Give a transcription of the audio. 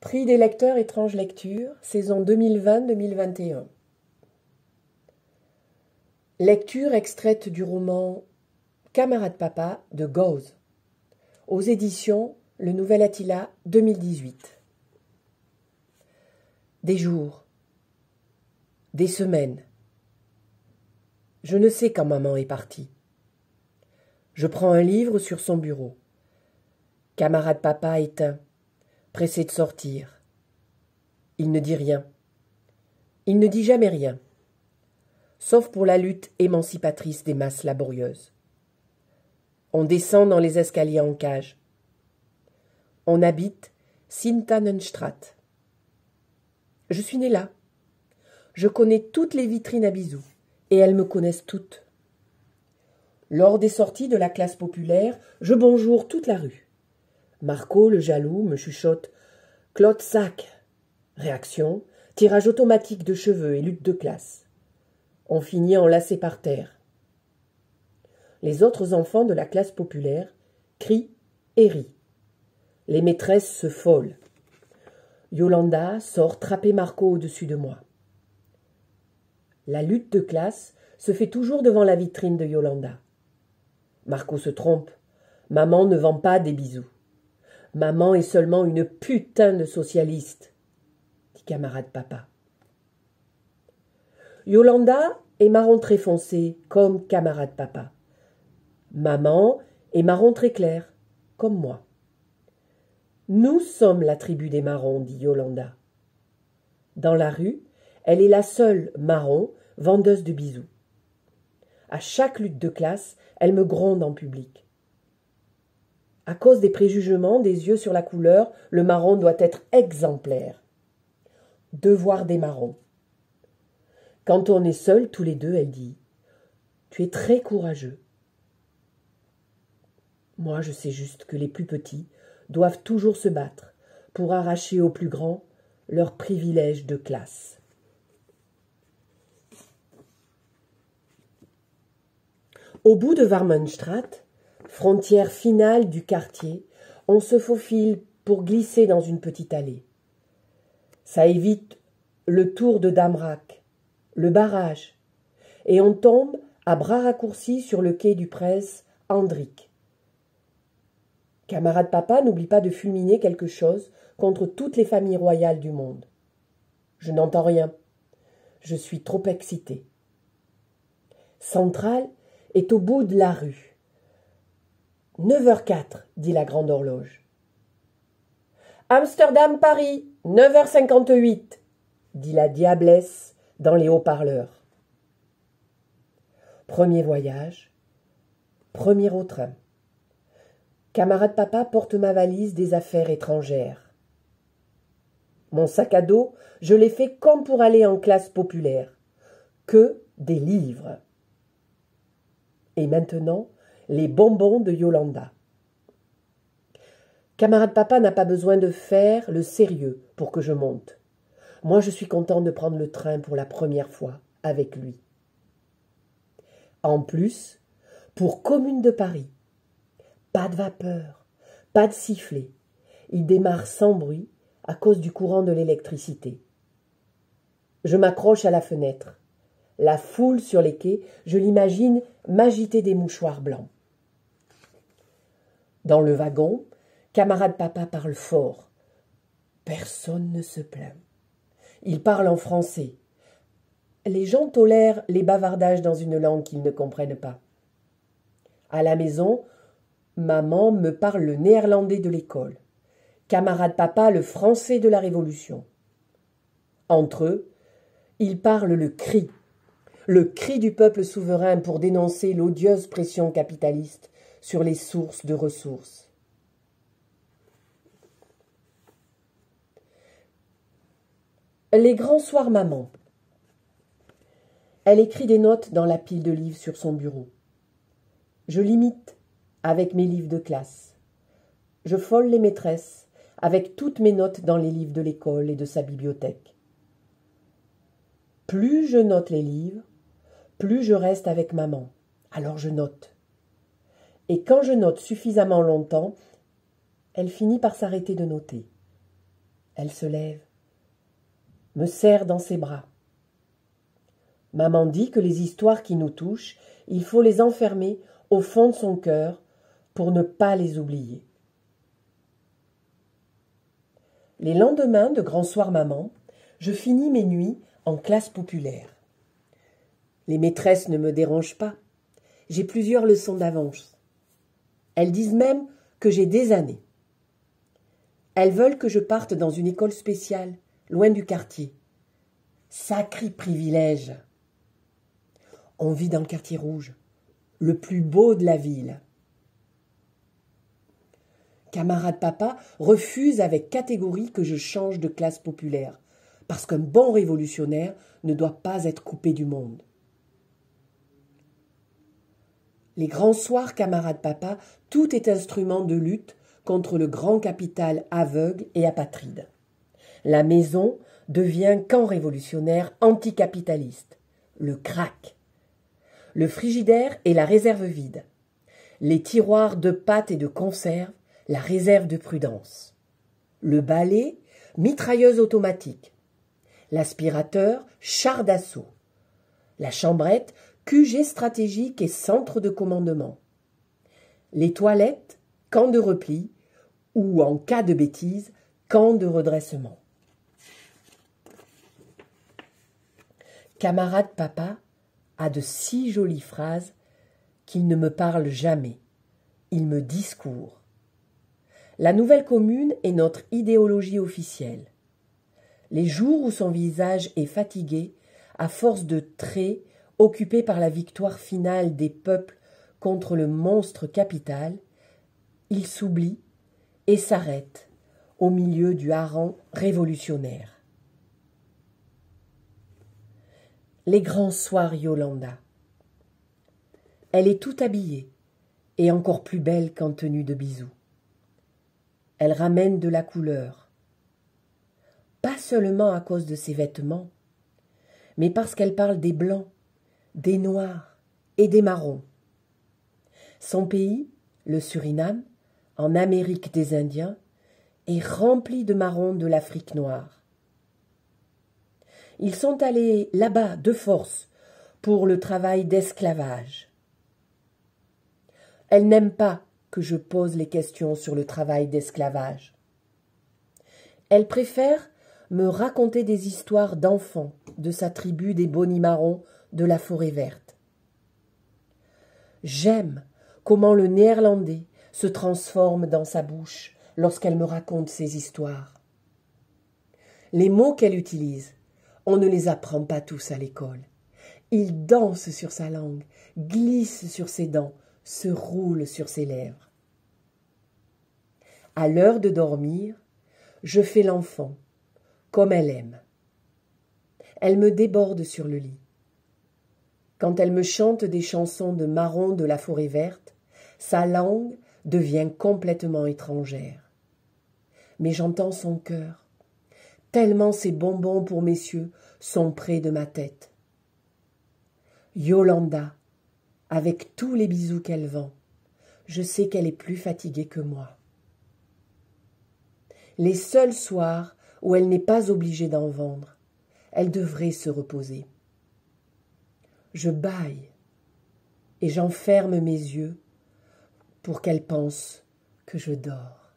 Prix des lecteurs Étranges Lectures, saison 2020-2021. Lecture extraite du roman Camarade Papa de Gauze, aux éditions Le Nouvel Attila 2018. Des jours, des semaines. Je ne sais quand maman est partie. Je prends un livre sur son bureau. Camarade Papa éteint, pressé de sortir. Il ne dit rien. Il ne dit jamais rien, sauf pour la lutte émancipatrice des masses laborieuses. On descend dans les escaliers en cage. On habite Sint-Annenstraat. Je suis née là. Je connais toutes les vitrines à bisous, et elles me connaissent toutes. Lors des sorties de la classe populaire, je bonjoure toute la rue. Marco, le jaloux, me chuchote « Claude Sac !» Réaction, tirage automatique de cheveux et lutte de classe. On finit enlacés par terre. Les autres enfants de la classe populaire crient et rient. Les maîtresses se folent. Yolanda sort trapper Marco au-dessus de moi. La lutte de classe se fait toujours devant la vitrine de Yolanda. Marco se trompe. Maman ne vend pas des bisous. Maman est seulement une putain de socialiste, dit camarade papa. Yolanda est marron très foncé, comme camarade papa. Maman est marron très clair, comme moi. Nous sommes la tribu des marrons, dit Yolanda. Dans la rue, elle est la seule marron vendeuse de bisous. À chaque lutte de classe, elle me gronde en public. À cause des préjugements, des yeux sur la couleur, le marron doit être exemplaire. Devoir des marrons. Quand on est seuls, tous les deux, elle dit « Tu es très courageux ». Moi, je sais juste que les plus petits doivent toujours se battre pour arracher aux plus grands leurs privilèges de classe. Au bout de Warmenstraat, frontière finale du quartier, on se faufile pour glisser dans une petite allée. Ça évite le tour de Damrak, le barrage, et on tombe à bras raccourcis sur le quai du prince Hendrik. Camarade papa n'oublie pas de fulminer quelque chose contre toutes les familles royales du monde. Je n'entends rien. Je suis trop excitée. Centrale est au bout de la rue. 9h04, dit la grande horloge. Amsterdam-Paris, 9h58, dit la diablesse dans les haut-parleurs. Premier voyage, premier au train. Camarade papa porte ma valise des affaires étrangères. Mon sac à dos, je l'ai fait comme pour aller en classe populaire. Que des livres. Et maintenant, les bonbons de Yolanda. Camarade papa n'a pas besoin de faire le sérieux pour que je monte. Moi, je suis content de prendre le train pour la première fois avec lui. En plus, pour Commune de Paris, pas de vapeur, pas de sifflet. Il démarre sans bruit à cause du courant de l'électricité. Je m'accroche à la fenêtre. La foule sur les quais, je l'imagine m'agiter des mouchoirs blancs. Dans le wagon, camarade papa parle fort. Personne ne se plaint. Il parle en français. Les gens tolèrent les bavardages dans une langue qu'ils ne comprennent pas. À la maison, maman me parle le néerlandais de l'école. Camarade papa le français de la Révolution. Entre eux, ils parlent le cri du peuple souverain pour dénoncer l'odieuse pression capitaliste sur les sources de ressources. Les grands soirs maman. Elle écrit des notes dans la pile de livres sur son bureau. Je l'imite avec mes livres de classe. Je folle les maîtresses avec toutes mes notes dans les livres de l'école et de sa bibliothèque. Plus je note les livres, plus je reste avec maman. Alors je note. Et quand je note suffisamment longtemps, elle finit par s'arrêter de noter. Elle se lève, me serre dans ses bras. Maman dit que les histoires qui nous touchent, il faut les enfermer au fond de son cœur pour ne pas les oublier. Les lendemains de Grand Soir Maman, je finis mes nuits en classe populaire. Les maîtresses ne me dérangent pas. J'ai plusieurs leçons d'avance. Elles disent même que j'ai des années. Elles veulent que je parte dans une école spéciale, loin du quartier. Sacré privilège! On vit dans le quartier rouge, le plus beau de la ville. Camarade papa refuse avec catégorie que je change de classe populaire, parce qu'un bon révolutionnaire ne doit pas être coupé du monde. Les grands soirs, camarade papa, tout est instrument de lutte contre le grand capital aveugle et apatride. La maison devient camp révolutionnaire anticapitaliste, le crack. Le frigidaire est la réserve vide. Les tiroirs de pâtes et de conserve, la réserve de prudence. Le balai, mitrailleuse automatique. L'aspirateur, char d'assaut. La chambrette, QG stratégique et centre de commandement. Les toilettes, camp de repli, ou en cas de bêtise, camp de redressement. Camarade papa a de si jolies phrases qu'il ne me parle jamais. Il me discourt. La nouvelle commune est notre idéologie officielle. Les jours où son visage est fatigué, à force de traits occupés par la victoire finale des peuples contre le monstre capital, il s'oublie et s'arrête au milieu du hareng révolutionnaire. Les grands soirs Yolanda. Elle est tout habillée et encore plus belle qu'en tenue de bisous. Elle ramène de la couleur, pas seulement à cause de ses vêtements, mais parce qu'elle parle des blancs, des noirs et des marrons. Son pays, le Suriname, en Amérique des Indiens, est rempli de marrons de l'Afrique noire. Ils sont allés là-bas de force pour le travail d'esclavage. Elle n'aime pas que je pose les questions sur le travail d'esclavage. Elle préfère me raconter des histoires d'enfants de sa tribu des Bonimarons de la forêt verte. J'aime comment le néerlandais se transforme dans sa bouche lorsqu'elle me raconte ses histoires. Les mots qu'elle utilise, on ne les apprend pas tous à l'école. Ils dansent sur sa langue, glissent sur ses dents, se roulent sur ses lèvres. À l'heure de dormir, je fais l'enfant, comme elle aime. Elle me déborde sur le lit. Quand elle me chante des chansons de marron de la forêt verte, sa langue devient complètement étrangère. Mais j'entends son cœur, tellement ces bonbons pour messieurs sont près de ma tête. Yolanda, avec tous les bisous qu'elle vend, je sais qu'elle est plus fatiguée que moi. Les seuls soirs où elle n'est pas obligée d'en vendre, elle devrait se reposer. Je bâille et j'enferme mes yeux pour qu'elle pense que je dors.